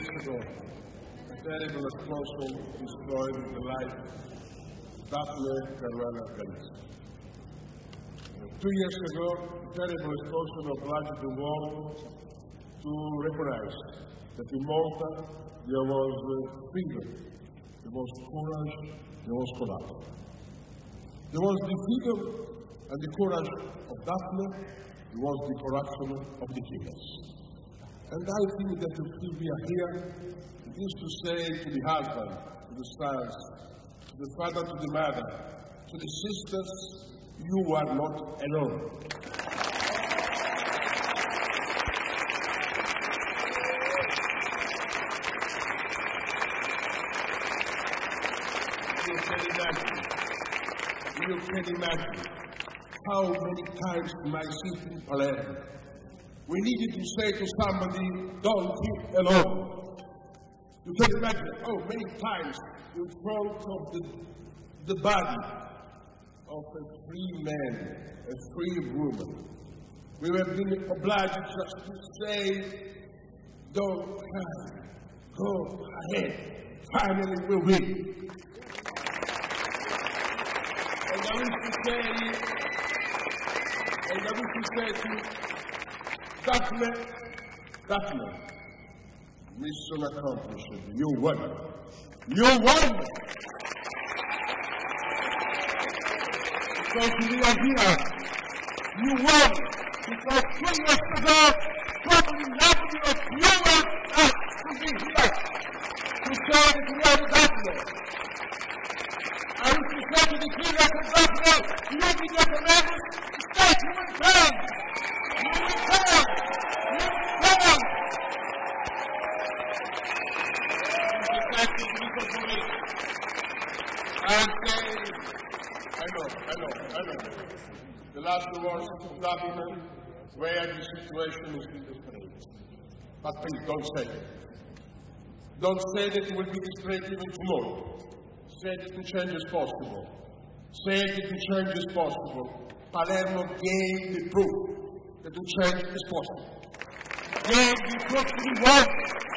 years ago, a terrible explosion destroyed the life of Daphne Caruana Galizia. 2 years ago, a terrible explosion obliged the world to recognize that in Malta there was freedom, there was courage, there was collaboration. There was the freedom and the courage of Daphne, there was the corruption of the killers. And I think that if we are here, it is to say to the husband, to the sons, to the father, to the mother, to the sisters, you are not alone. You can imagine how many times in my city in Palermo we needed to say to somebody, don't feel alone. You can imagine how many times in front of the body of a free man, a free woman, we were being obliged just to say, don't cry, go ahead, finally we win. And I wish to say to Daphne, mission accomplished. You won. You won! Because we are here. You won! Because 2 years ago, probably nobody of you were asked to be here to say that we are Daphne. I wish to say to the killers of Daphne, you be the commanders, stay to return! You return! You return! I know. The last words of Daphne, where the situation is desperate. But please don't say it. Don't say that it will be desperate even tomorrow. Say that the change is possible. Say that the change is possible. Palermo gave the proof that the change is possible. Gave the proof to the world.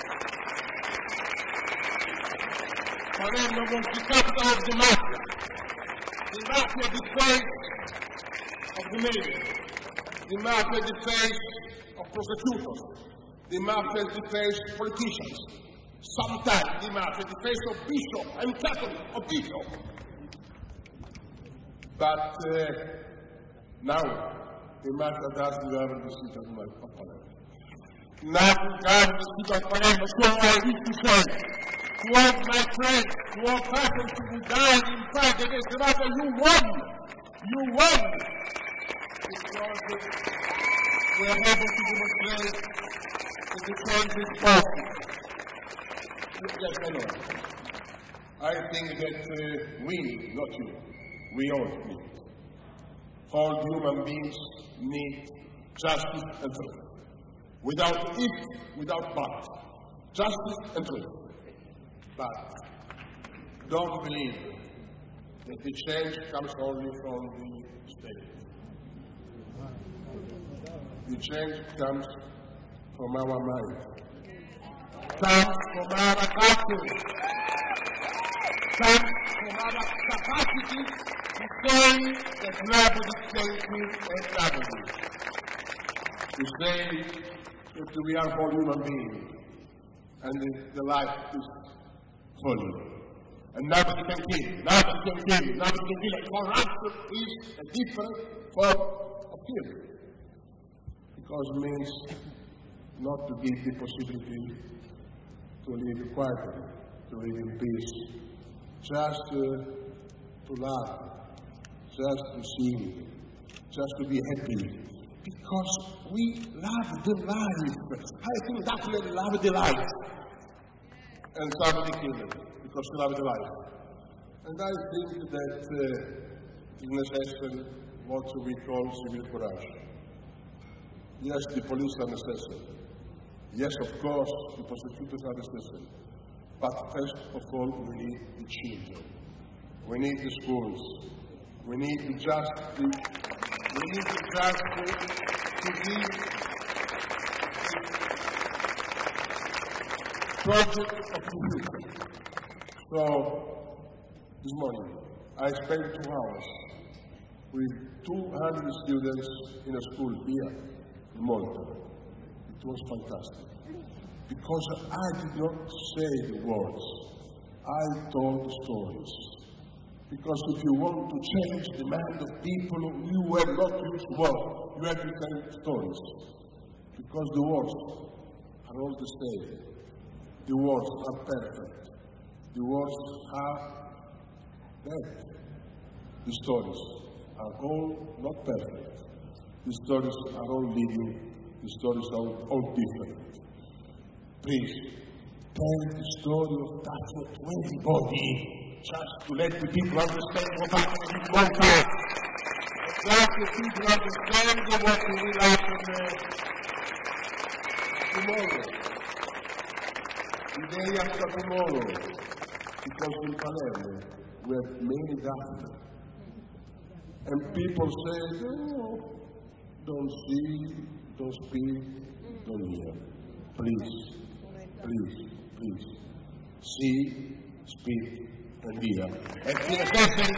Palermo was the capital of the mafia. The mafia the face of the media. The mafia the face of prosecutors. The mafia the face of politicians. Sometimes the mafia the face of bishop and Catholic official. But now the mafia doesn't have the seat of Palermo. Now the have the seat of Palermo, so I wish to say to all my friends, to all persons who died in fight against the mafia, you won! You won! Because we are able to demonstrate that the change is possible. Yes, I know. I think that we, not you, we all need. All human beings need justice and truth. Without it, without but. Justice and truth. But don't believe that the change comes only from the state. The change comes from our mind. Comes from our attitude. Comes from our capacity to say that nobody can do everything. To say that we are all human beings and the life is fully. And nobody can kill. Nobody can kill. Nobody can kill. Corruption is a different form of killing. Because it means not to give the possibility to live quietly, to live in peace, just to laugh, just to sing, just to be happy. Because we love the life. I think Daphne loved the life. And somebody killed it because she loved the life. And I think that is necessary what we call civil courage. Yes, the police are necessary. Yes, of course, the prosecutors are necessary. But first of all, we need the children. We need the schools. We need the justice. We need the justice to give project of the future. So, this morning, I spent 2 hours with 200 students in a school here in Malta. It was fantastic. Because I did not say the words, I told the stories. Because if you want to change the mind of people, you have not to use words, you have to tell stories. Because the words are all the same. The words are perfect. The words are bad. The stories are all not perfect. The stories are all living. The stories are all different. Please, tell the story of Daphne to everybody, just to let the people understand what happened in Malta. Just the people understand what will happen tomorrow, the day after tomorrow, because in Palermo we have many Daphne. And people say, oh, don't see, don't speak, don't hear. Please, please, please, see, speak, and hear. And in a second,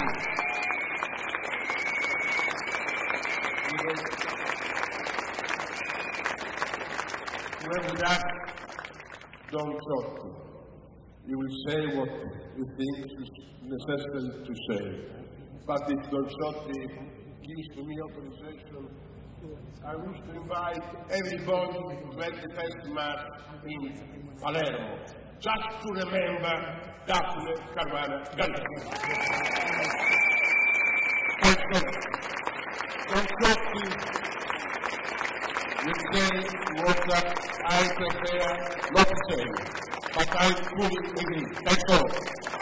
whoever that, don't talk. You will say what you think is necessary to say. But if Don Ciotti gives me authorization, I wish to invite everybody to 21st March in Palermo, just to remember Daphne Caruana Galizia. Don Ciotti will say what I prefer not to say, but I fully agree. That's all.